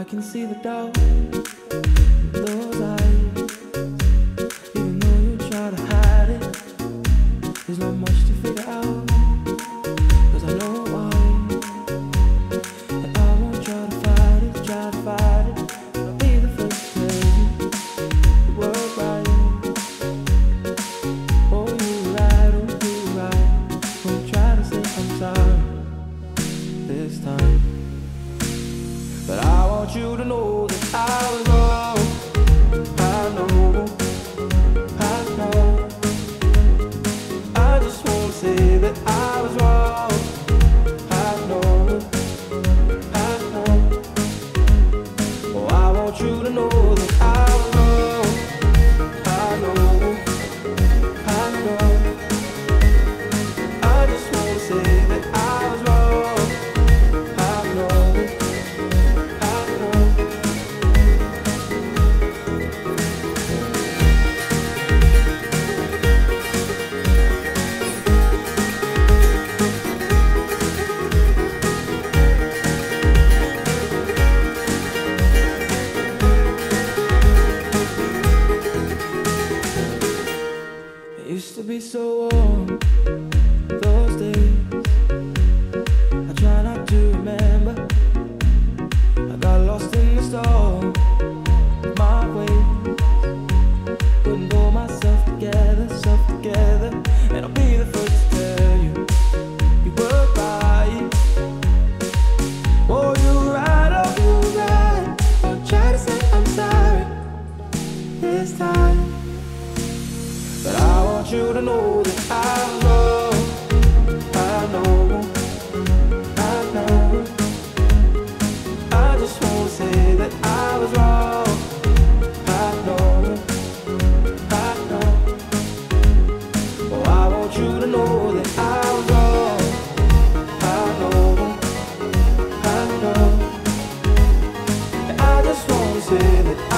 can see the doubt in those eyes. Even though you try to hide it, there's not much to figure out. 'Cause I know why. And I won't try to fight it, try to fight it. I'll be the first to tell you the word right. Oh, you were right, won't try to say I'm sorry this time. But I want you to know that I was wrong. I know. I just wanna say that I was wrong. I know. Oh, I want you to know that I was wrong. I know. I just wanna say that I was wrong. I know. It used to be so warm those days. I try not to remember. I got lost in the storm of my ways. Couldn't pull myself together, and I'll be the first to tell you you were right. Oh, you were right, I'll try to say I'm sorry this time. But I want you to know that I was wrong. I know. I just wanna say that I was wrong. I know. Oh, I want you to know that I was wrong. I know. I just wanna say that